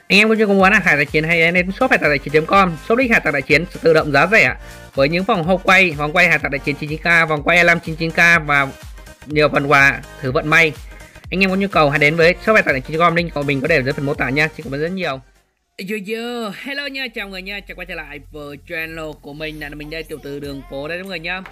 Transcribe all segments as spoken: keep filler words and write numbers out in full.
Anh em có chưa có muốn hàng hải tài chiến hay đến shop hải tặc tài chiến chấm com, shop đích hải tặc tài chiến tự động giá rẻ với những vòng hộp quay, vòng quay hải tặc tài chiến chín mươi chín k, vòng quay hai năm chín mươi chín k và nhiều phần quà thử vận may. Anh em có nhu cầu hãy đến với shop hải tặc tài chiến chấm com, link của mình có để ở dưới phần mô tả nha. Xin cảm ơn rất nhiều. Yo yo, hello nha, chào người nha, chào quay trở lại với channel của mình, là mình đây tiểu tử đường phố đây mọi người nha.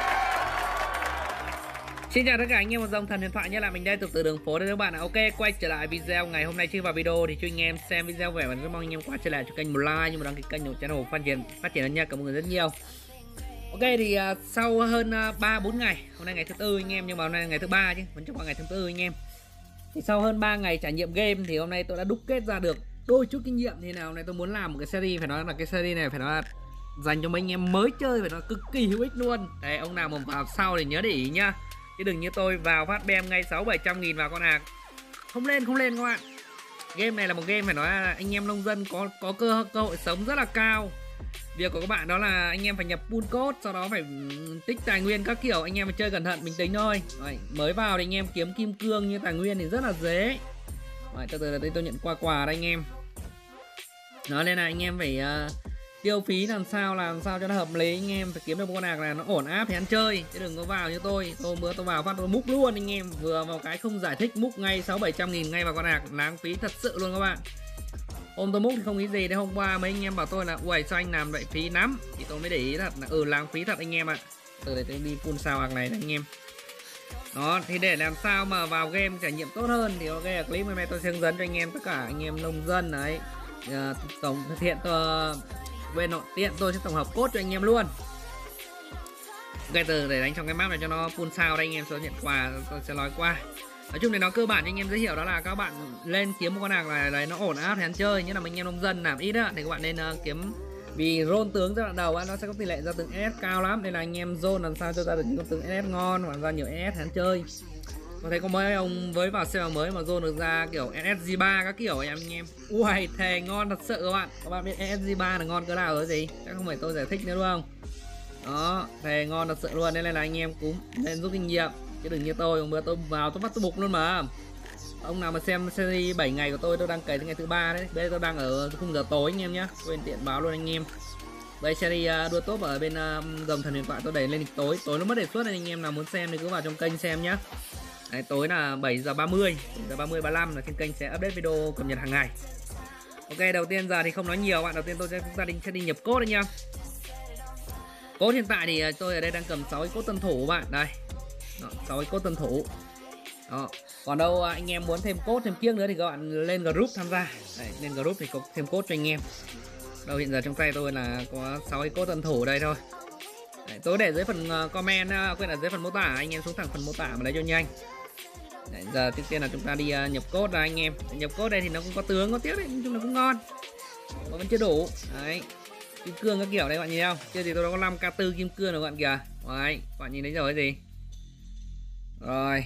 Xin chào tất cả anh em một dòng thần huyền thoại nhé, là mình đây từ từ đường phố đây các bạn ạ. Ok, quay trở lại video ngày hôm nay. Chưa vào video thì cho anh em xem video về và rất mong anh em quay trở lại cho kênh một like nhưng mà đăng ký kênh của channel phát triển phát triển hơn nha. Cảm ơn người rất nhiều. Ok thì uh, sau hơn ba uh, bốn ngày, hôm nay ngày thứ tư anh em, nhưng mà hôm nay là ngày thứ ba chứ vẫn chưa qua ngày thứ tư anh em. Thì sau hơn ba ngày trải nghiệm game thì hôm nay tôi đã đúc kết ra được đôi chút kinh nghiệm thế nào. Hôm nay tôi muốn làm một cái series, phải nói là cái series này phải nói là dành cho mấy anh em mới chơi, phải nói cực kỳ hữu ích luôn. Đấy, ông nào mà vào sau thì nhớ để ý nhá, chứ đừng như tôi vào phát bem ngay sáu bảy trăm nghìn vào con hàng không lên không lên các bạn. Game này là một game phải nói là anh em nông dân có có cơ cơ hội sống rất là cao. Việc của các bạn đó là anh em phải nhập pool code, sau đó phải tích tài nguyên các kiểu. Anh em phải chơi cẩn thận bình tĩnh thôi. Đấy, mới vào thì anh em kiếm kim cương như tài nguyên thì rất là dễ. Đấy, từ từ đây tôi nhận quà quà đây anh em. Đó nên là anh em phải uh, tiêu phí làm sao làm sao cho nó hợp lý. Anh em phải kiếm được một con hàng là nó ổn áp thì ăn chơi, chứ đừng có vào như tôi. Tôi bữa tôi vào phát tôi múc luôn anh em, vừa vào cái không giải thích múc ngay sáu bảy trăm nghìn ngay vào con hàng, lãng phí thật sự luôn các bạn. Hôm tôi múc thì không nghĩ gì, đấy hôm qua mấy anh em bảo tôi là uầy sao anh làm vậy phí lắm, thì tôi mới để ý thật là ừ lãng phí thật anh em ạ. Từ đây tôi đi full sao hàng này anh em. Đó thì để làm sao mà vào game trải nghiệm tốt hơn thì ok, clip hôm nay tôi sẽ hướng dẫn cho anh em tất cả anh em nông dân đấy. Uh, tổng thực hiện tôi bên nội tiện tôi sẽ tổng hợp cốt cho anh em luôn. Ok, từ để đánh trong cái map này cho nó full sao đây anh em, sẽ nhận quà tôi sẽ nói qua. Nói chung thì nó cơ bản cho anh em giới thiệu đó là các bạn lên kiếm một con hàng này đấy nó ổn áp thì ăn chơi, như là mấy anh em nông dân làm ít á thì các bạn nên uh, kiếm, vì roll tướng giai đoạn đầu á, nó sẽ có tỷ lệ ra tướng ét ét cao lắm, nên là anh em zone làm sao cho ra được những con tướng ét ét ngon hoặc ra nhiều ét ét thì ăn chơi. Có thấy có mấy ông với vào server mới mà zone được ra kiểu ét ét giê ba các kiểu em anh em. Ui thề ngon thật sự các bạn. Các bạn biết ét ét giê ba là ngon cỡ nào rồi gì? Chắc không phải tôi giải thích nữa đúng không? Đó, thề ngon thật sự luôn, nên là anh em cũng nên rút kinh nghiệm, chứ đừng như tôi, hôm bữa tôi vào tôi bắt tôi bục luôn mà. Ông nào mà xem series bảy ngày của tôi, tôi đang cày tới ngày thứ ba đấy. Bây giờ tôi đang ở khung giờ tối anh em nhé, quên tiện báo luôn anh em. Đây series uh, đua top ở bên uh, dòng thần huyền thoại tôi đẩy lên tối, tối nó mất đề xuất nên anh em nào muốn xem thì cứ vào trong kênh xem nhá. Đấy, tối là bảy giờ ba mươi, bảy giờ ba mươi ba mươi lăm là trên kênh sẽ update video cập nhật hàng ngày. Ok, đầu tiên giờ thì không nói nhiều bạn, đầu tiên tôi sẽ gia đình sẽ đi nhập code đấy nha. Code hiện tại thì tôi ở đây đang cầm sáu cái code tân thủ bạn, đây. Đó, sáu cái code tân thủ. Đó. Còn đâu anh em muốn thêm code thêm kiếc nữa thì các bạn lên group tham gia. Đấy, lên group thì có thêm code cho anh em. Đâu hiện giờ trong tay tôi là có sáu cái code tân thủ đây thôi. Đấy, tôi để dưới phần comment, quên ở dưới phần mô tả, anh em xuống thẳng phần mô tả mà lấy cho nhanh. Đấy, giờ trước tiên là chúng ta đi uh, nhập code ra anh em. Nhập code đây thì nó cũng có tướng có tiếc đấy, nói chung là cũng ngon mà vẫn chưa đủ. Đấy, kim cương các kiểu đây bạn nhìn không, chưa thì tôi đã có năm k tư kim cương rồi bạn kìa. Đấy, bạn nhìn thấy rồi cái gì rồi.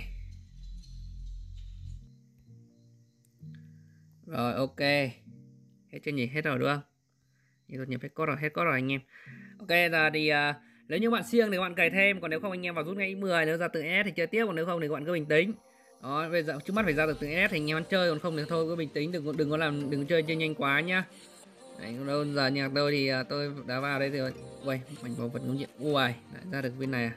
Rồi ok, hết chưa nhỉ, hết rồi đúng không? Thì tôi nhập hết code rồi, hết code rồi anh em. Ok, giờ thì uh, nếu như bạn siêng thì các bạn cày thêm, còn nếu không anh em vào rút ngay mười, nếu ra từ ét thì chơi tiếp, còn nếu không thì các bạn cứ bình tĩnh. Đó, bây giờ trước mắt phải ra được từ ét thì anh em ăn chơi, còn không thì thôi cứ bình tĩnh, đừng đừng có làm đừng chơi chơi nhanh quá nhá. Đấy, đâu giờ nhạc tôi thì uh, tôi đã vào đây rồi. Ui, mảnh bảo vật ngẫu nhiên. Ui, lại ra được bên này à?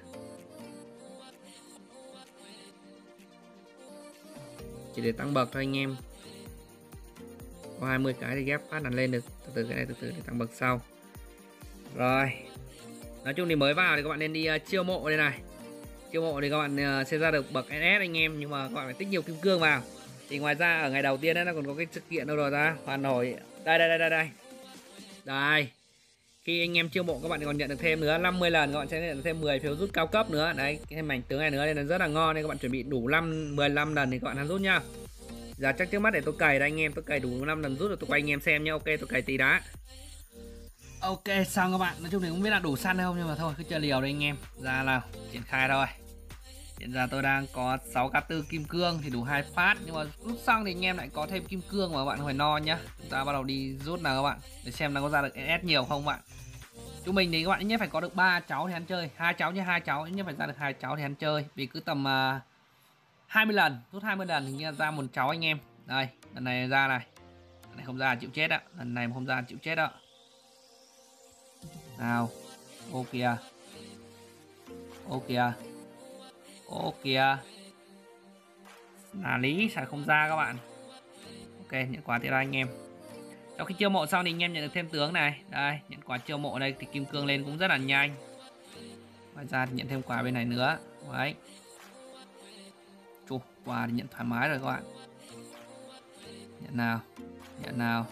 Chỉ để tăng bậc thôi anh em. Có hai mươi cái thì ghép phát đặt lên được, từ từ cái này từ từ để tăng bậc sau. Rồi. Nói chung thì mới vào thì các bạn nên đi uh, chiêu mộ đây này. Chiêu mộ thì các bạn uh, sẽ ra được bậc ét ét anh em, nhưng mà các bạn phải tích nhiều kim cương vào. Thì ngoài ra ở ngày đầu tiên đấy nó còn có cái sự kiện đâu rồi ra, hoàn hồi. Đây đây đây đây đây. Đây. Khi anh em chiêu mộ các bạn còn nhận được thêm nữa năm mươi lần, các bạn sẽ nhận được thêm mười phiếu rút cao cấp nữa. Đấy, cái mảnh tướng này nữa nên là rất là ngon, nên các bạn chuẩn bị đủ năm mười lăm lần thì các bạn hắn rút nhá. Giờ chắc trước mắt để tôi cày đây anh em, tôi cày đủ năm lần rút rồi tôi quay anh em xem nhá. Ok, tôi cày tí đã. Ok xong các bạn, nói chung thì không biết là đủ săn hay không, nhưng mà thôi cứ chơi liều đây anh em. Ra nào, triển khai thôi. Hiện giờ tôi đang có sáu k tư kim cương thì đủ hai phát, nhưng mà lúc xong thì anh em lại có thêm kim cương mà các bạn phải no nhá. Chúng ta bắt đầu đi rút nào các bạn, để xem nó có ra được ét ét nhiều không bạn. Chúng mình thì các bạn ít nhất phải có được ba cháu thì ăn chơi, hai cháu như hai cháu ít nhất phải ra được hai cháu thì ăn chơi, vì cứ tầm uh, hai mươi lần, rút hai mươi lần thì ra một cháu anh em. Đây, lần này ra này. Lần này không ra chịu chết ạ. Lần này mà không ra chịu chết ạ. Nào. Ô kìa. Ô kìa. Ô kìa. Là lý sao không ra các bạn. Ok, nhận quà tiếp đây anh em. Sau khi chiêu mộ xong thì anh em nhận được thêm tướng này. Đây, nhận quà chiêu mộ đây thì kim cương lên cũng rất là nhanh. Ngoài ra thì nhận thêm quà bên này nữa. Đấy. Chù, quà thì nhận thoải mái rồi các bạn. Nhận nào. Nhận nào.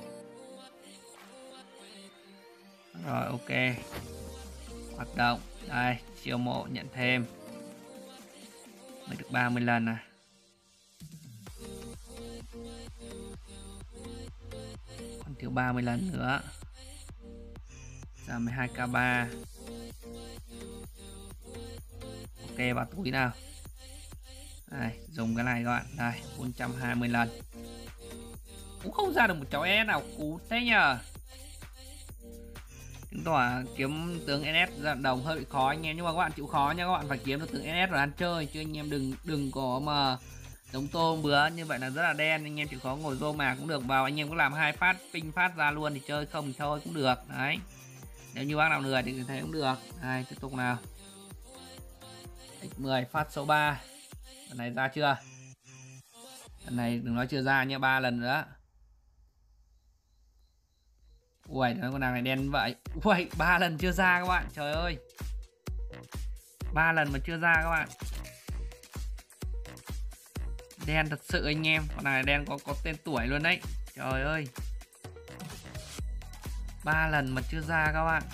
Rồi ok. Hoạt động. Đây, chiêu mộ nhận thêm. Mới được ba mươi lần này. Còn thiếu ba mươi lần nữa. Ra mười hai k ba. Ok, vào túi nào. Đây, dùng cái này các bạn. Đây, bốn trăm hai mươi lần. Cũng không ra được một cháu ét ét nào cú thế nhờ. Chứng tỏ kiếm tướng ét ét dạng đồng hơi bị khó anh em. Nhưng mà các bạn chịu khó nha. Các bạn phải kiếm được tướng ét ét rồi ăn chơi. Chứ anh em đừng đừng có mà giống tôm bữa như vậy là rất là đen. Anh em chịu khó ngồi rô mà cũng được. Vào anh em có làm hai phát ping phát ra luôn thì chơi, không thì thôi cũng được. Đấy. Nếu như bác nào lười thì thấy cũng được. Đây, tiếp tục nào. x mười phát số ba. Lần này ra chưa? Lần này đừng nói chưa ra nha, ba lần nữa. Ui, con nàng này đen vậy. Ui, ba lần chưa ra các bạn. Trời ơi. ba lần mà chưa ra các bạn. Đen thật sự anh em. Con này đen có có tên tuổi luôn đấy. Trời ơi. ba lần mà chưa ra các bạn.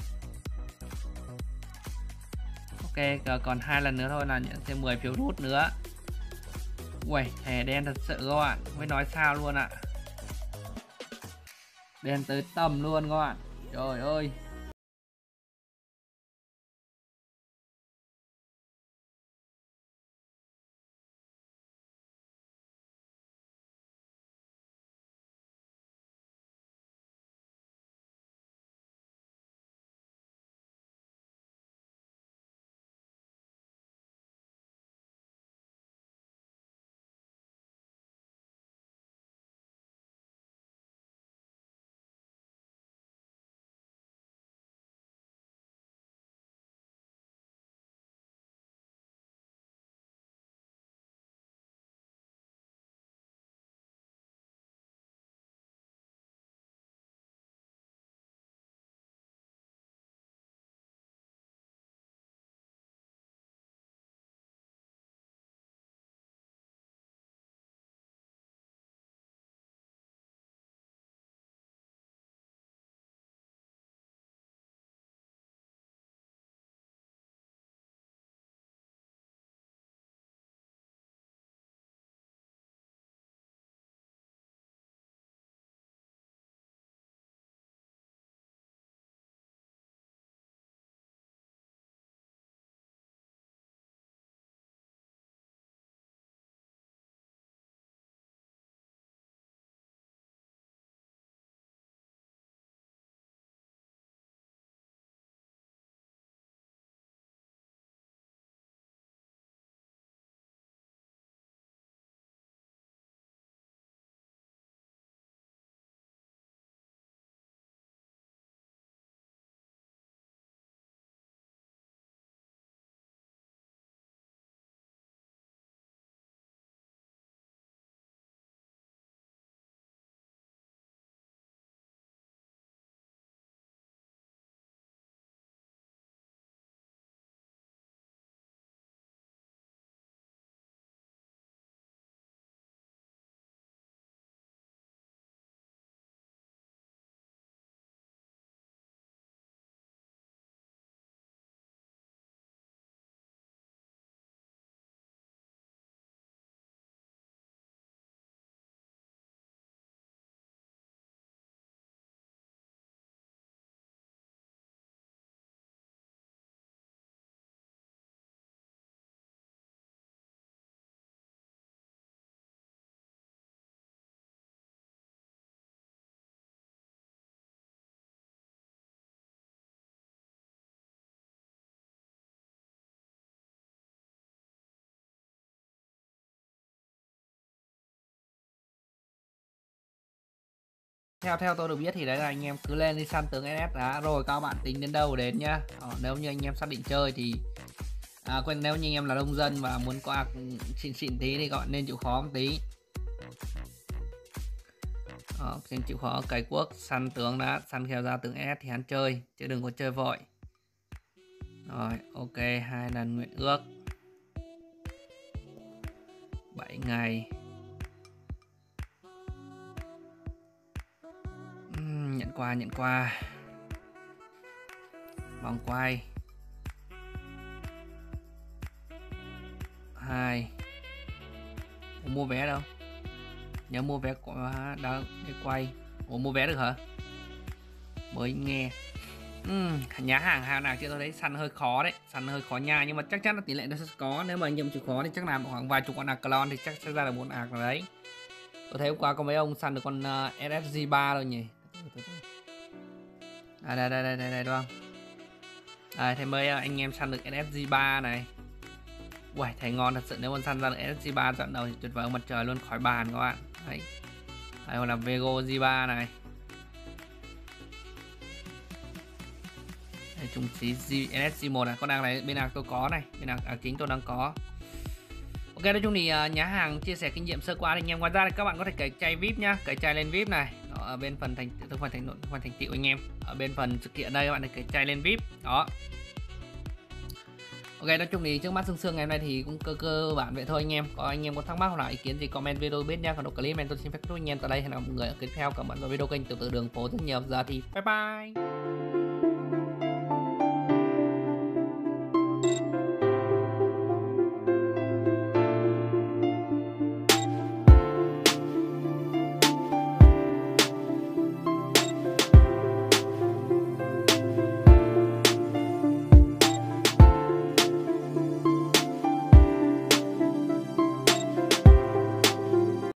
Ok, còn hai lần nữa thôi là nhận thêm mười phiếu rút nữa. Ui, thẻ đen thật sự các bạn. Mới nói sao luôn ạ. Đen tới tầm luôn các bạn. Trời ơi. theo theo tôi được biết thì đấy là anh em cứ lên đi săn tướng ét ét đã, rồi các bạn tính đến đâu đến nhá. Đó, nếu như anh em xác định chơi thì à, quên, nếu như anh em là nông dân và muốn qua xịn xịn tí thì các bạn nên chịu khó một tí. Đó, nên chịu khó cày cuốc săn tướng đã, săn kèo ra tướng ét ét thì hắn chơi chứ đừng có chơi vội. Rồi ok, hai lần nguyện ước bảy ngày. uhm, nhận quà nhận quà vòng quay hai. Ủa, mua vé đâu, nhớ mua vé của đã để quay. Ủa, mua vé được hả, mới nghe. uhm, nhà hàng hàng nào chưa, tôi thấy săn hơi khó đấy, săn hơi khó nha, nhưng mà chắc chắn là tỷ lệ nó sẽ có. Nếu mà anh em chịu khó thì chắc là khoảng vài chục con Arclon thì chắc sẽ ra được một ạc nào đấy. Tôi thấy hôm qua có mấy ông săn được con uh, ét ép giê ba rồi nhỉ. À, đây, đây đây đây đây đúng không? À, thấy mấy anh em săn được ét ép giê ba này. Uầy, thấy ngon thật sự, nếu mà săn ra được ét ép giê ba trận đầu thì tuyệt vời mặt trời luôn, khỏi bàn các bạn. Đấy. Đây, hoặc là Vego giê ba này. Đây, trùng xí ét ét giê một này, con đang này bên nào tôi có này, bên nào à, chính tôi đang có. Ok, nói chung thì uh, nhá hàng chia sẻ kinh nghiệm sơ qua anh em. Ngoài ra thì các bạn có thể cày chay vê i pê nhá, cày chay lên vê i pê này. Đó, ở bên phần thành phần thành phần thành tựu anh em. Ở bên phần sự kiện đây các bạn thể cày chay lên vê i pê. Đó. Ok, nói chung thì trước mắt sương sương ngày hôm nay thì cũng cơ cơ bản vậy thôi anh em. Có anh em có thắc mắc hoặc là ý kiến gì comment video biết nha. Còn độ clip này tôi xin phép chúc anh em tại đây, hẹn gặp mọi người ở clip theo. Cảm ơn video kênh Tiểu Tử Đường Phố rất nhiều. Giờ thì bye bye.